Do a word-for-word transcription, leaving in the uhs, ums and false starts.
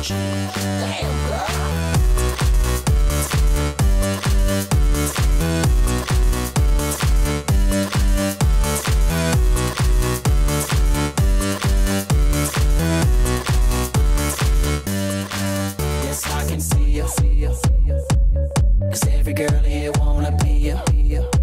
Damn, girl. Yes, I can see you, see you, see you. 'Cause every girl here wanna be you, be you.